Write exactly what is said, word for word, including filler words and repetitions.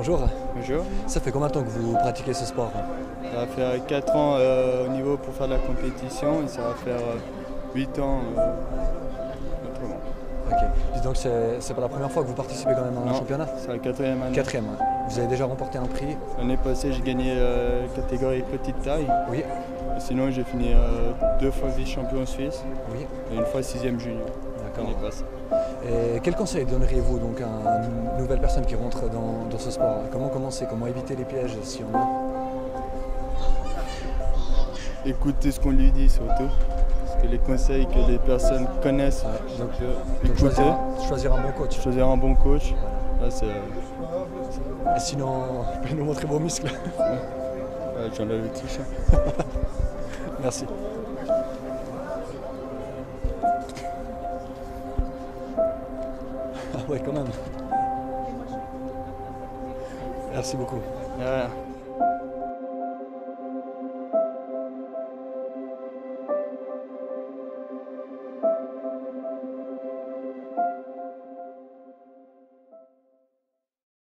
Bonjour. Bonjour. Ça fait combien de temps que vous pratiquez ce sport? Ça va faire quatre ans euh, au niveau pour faire de la compétition et ça va faire euh, huit ans euh, autrement. Ok. Dis donc, c'est pas la première fois que vous participez quand même à un Non, championnat? c'est la quatrième année. Quatrième. Ouais. Vous avez déjà remporté un prix? L'année passée, j'ai gagné euh, catégorie petite taille. Oui. Et sinon, j'ai fini euh, deux fois vice-champion suisse. Oui. Et une fois sixième junior. D'accord. L'année passée. Et quel conseil donneriez-vous donc à une nouvelle personne qui rentre dans, dans ce sport? Comment commencer? Comment éviter les pièges s'il y en a? Écoutez ce qu'on lui dit surtout. Parce que les conseils que les personnes connaissent, Ouais, donc, euh, donc écouter, choisir, choisir un bon coach. choisir un bon coach. Là, c'est, euh, Et sinon, vous pouvez nous montrer vos muscles? ouais, j'enlève le t-shirt. Merci. Ah ouais, quand même. Merci beaucoup. Ouais.